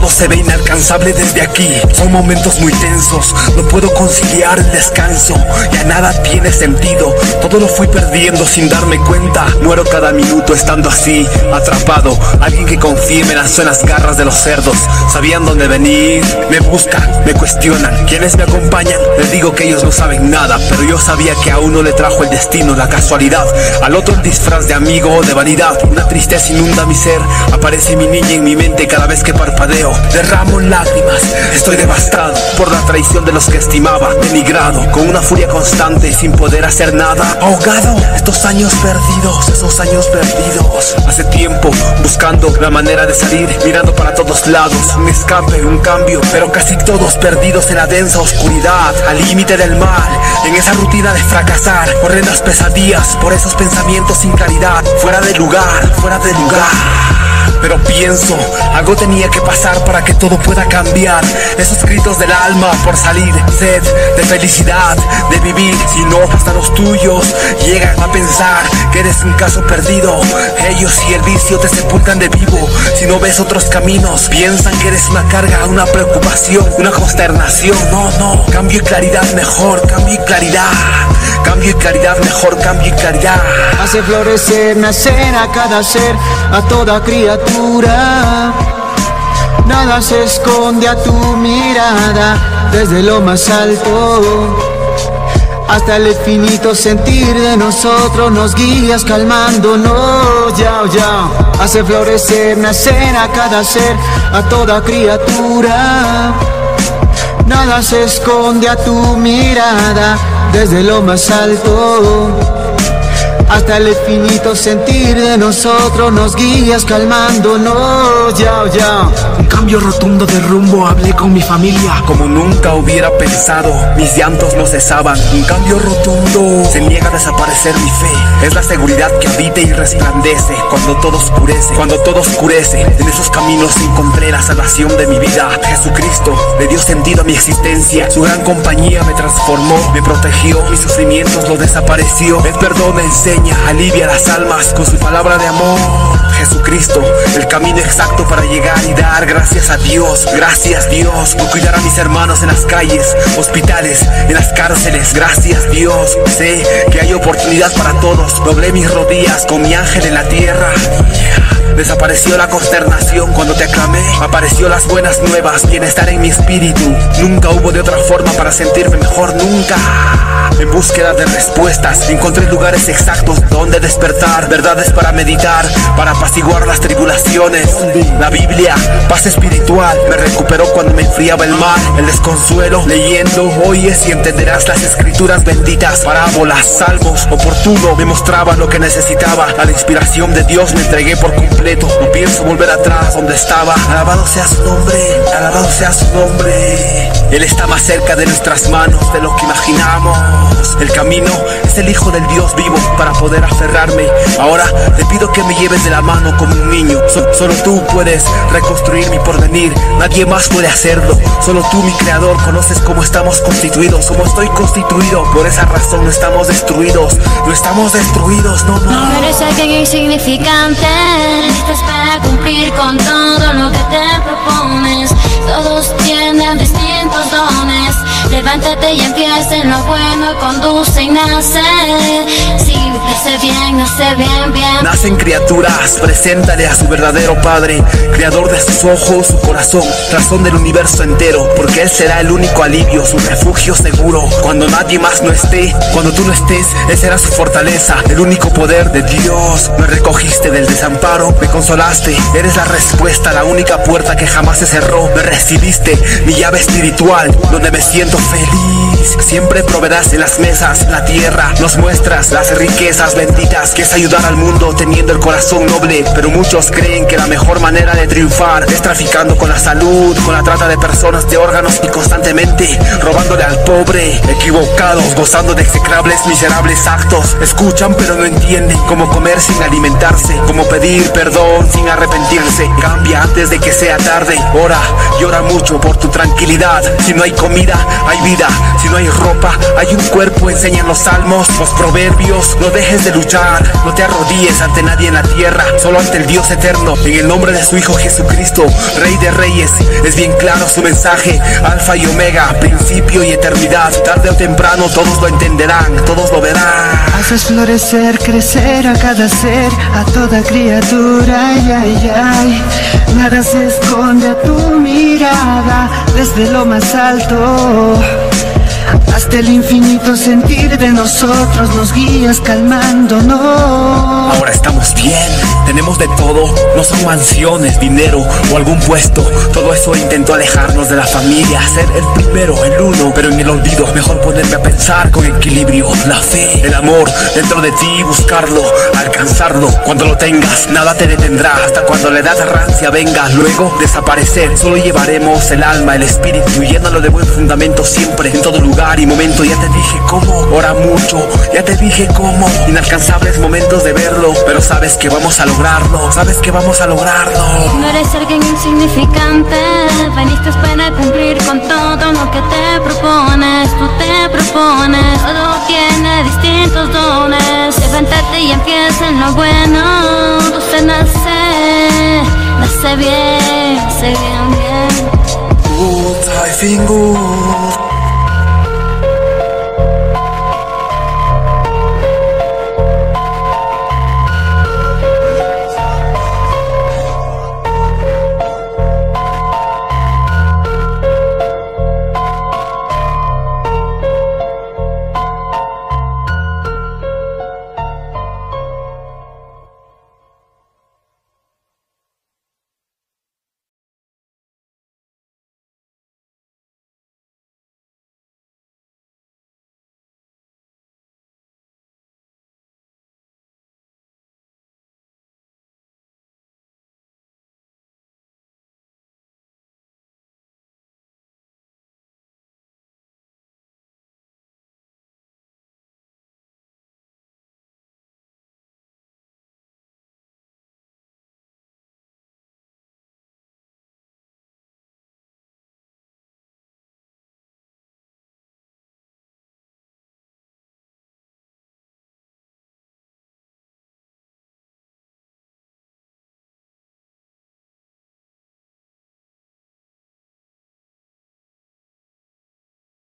todo se ve inalcanzable desde aquí. Son momentos muy tensos, no puedo conciliar el descanso. Ya nada tiene sentido, todo lo fui perdiendo sin darme cuenta. Muero cada minuto estando así, atrapado. Alguien que confíe me lanzó en las garras de los cerdos. Sabían dónde venir, me buscan, me cuestionan. ¿Quiénes me acompañan? Les digo que ellos no saben nada, pero yo sabía que a uno le trajo el destino, la casualidad. Al otro el disfraz de amigo o de vanidad. Una tristeza inunda mi ser, aparece mi niña en mi mente cada vez que parpadeo. Derramo lágrimas, estoy devastado por la traición de los que estimaba. Emigrado, con una furia constante sin poder hacer nada. Ahogado, estos años perdidos, esos años perdidos. Hace tiempo, buscando la manera de salir, mirando para todos lados. Un escape, un cambio, pero casi todos perdidos en la densa oscuridad. Al límite del mal, en esa rutina de fracasar. Horrendas pesadillas, por esos pensamientos sin claridad. Fuera de lugar, fuera de lugar. Pero pienso, algo tenía que pasar para que todo pueda cambiar. Esos gritos del alma por salir, sed de felicidad, de vivir. Si no, hasta los tuyos llegan a pensar que eres un caso perdido. Ellos y el vicio te sepultan de vivo. Si no ves otros caminos, piensan que eres una carga, una preocupación, una consternación. No, cambio y claridad mejor, cambio y claridad. Cambio y claridad mejor, cambio y claridad. Hace florecer, nacer a cada ser, a toda criatura. Nada se esconde a tu mirada, desde lo más alto hasta el infinito sentir de nosotros nos guías calmándonos. Ya. Hace florecer, nacer a cada ser, a toda criatura. Nada se esconde a tu mirada, desde lo más alto hasta el infinito sentir de nosotros nos guías calmándonos. Ya. Un cambio rotundo de rumbo, hablé con mi familia como nunca hubiera pensado. Mis llantos no cesaban, un cambio rotundo. Se niega a desaparecer mi fe, es la seguridad que habita y resplandece cuando todo oscurece. En esos caminos encontré la salvación de mi vida. Jesucristo le dio sentido a mi existencia. Su gran compañía me transformó, me protegió, mis sufrimientos lo desapareció. El perdón enseña, alivia las almas con su palabra de amor. Jesucristo, el camino exacto para llegar y dar gracias a Dios. Gracias Dios por cuidar a mis hermanos en las calles, hospitales, en las cárceles. Gracias Dios, sé que hay oportunidad para todos. Doblé mis rodillas con mi ángel en la tierra. Desapareció la consternación cuando te aclamé. Apareció las buenas nuevas, bienestar en mi espíritu. Nunca hubo de otra forma para sentirme mejor, nunca. En búsqueda de respuestas, encontré lugares exactos donde despertar, verdades para meditar, para apaciguar las tribulaciones. La Biblia, paz espiritual, me recuperó cuando me enfriaba el mal, el desconsuelo. Leyendo, oyes y entenderás las escrituras benditas. Parábolas, salmos, oportuno, me mostraba lo que necesitaba. A la inspiración de Dios me entregué por completo. No pienso volver atrás donde estaba. Alabado sea su nombre, alabado sea su nombre. Él está más cerca de nuestras manos de lo que imaginamos. El camino es el Hijo del Dios vivo para poder aferrarme. Ahora te pido que me lleves de la mano como un niño. Solo tú puedes reconstruir mi porvenir, nadie más puede hacerlo. Solo tú, mi creador, conoces cómo estamos constituidos, cómo estoy constituido. Por esa razón no estamos destruidos, no. No eres alguien insignificante, estás para cumplir con todo lo que te propones. Todos tienen distintos dones. Levántate y empieza en lo bueno, conduce y nace. Sí, nace bien. Nacen criaturas, preséntale a su verdadero Padre, creador de sus ojos, su corazón, razón del universo entero, porque Él será el único alivio, su refugio seguro. Cuando nadie más no esté, cuando tú no estés, Él será su fortaleza, el único poder de Dios. Me recogiste del desamparo, me consolaste, eres la respuesta, la única puerta que jamás se cerró. Me recibiste, mi llave espiritual, donde me siento feliz. Siempre proveerás en las mesas, la tierra, nos muestras las riquezas benditas que es ayudar al mundo teniendo el corazón noble. Pero muchos creen que la mejor manera de triunfar es traficando con la salud, con la trata de personas, de órganos y constantemente robándole al pobre. Equivocados, gozando de execrables, miserables actos. Escuchan pero no entienden cómo comer sin alimentarse, cómo pedir perdón sin arrepentirse. Cambia antes de que sea tarde, ora, llora mucho por tu tranquilidad. Si no hay comida, hay vida, si no hay ropa, hay un cuerpo, enseñan los salmos, los proverbios. No dejes de luchar, no te arrodilles ante nadie en la tierra, solo ante el Dios eterno, en el nombre de su Hijo Jesucristo, Rey de Reyes. Es bien claro su mensaje, alfa y omega, principio y eternidad. Tarde o temprano todos lo entenderán, todos lo verán. Haces florecer, crecer a cada ser, a toda criatura, ay, ay, ay. Nada se esconde a tu mirada, desde lo más alto hasta el infinito sentir de nosotros, nos guías calmándonos. Ahora estamos bien, tenemos de todo, no son mansiones, dinero o algún puesto. Todo eso intentó alejarnos de la familia, ser el primero, el uno, pero en el olvido. Mejor ponerme a pensar con equilibrio, la fe, el amor dentro de ti, buscarlo, alcanzarlo. Cuando lo tengas, nada te detendrá, hasta cuando la edad rancia venga. Luego desaparecer, solo llevaremos el alma, el espíritu, llénalo de buen fundamento siempre, en todo lugar y momento. Ya te dije cómo, ora mucho, ya te dije cómo. Inalcanzables momentos de verlo, pero sabes que vamos a lograrlo, sabes que vamos a lograrlo. No eres alguien insignificante, veniste para cumplir con todo lo que te propones. Tú te propones, todo tiene distintos dones. Levántate y empieza en lo bueno. Tú se nace bien, bien. Good, I feel good.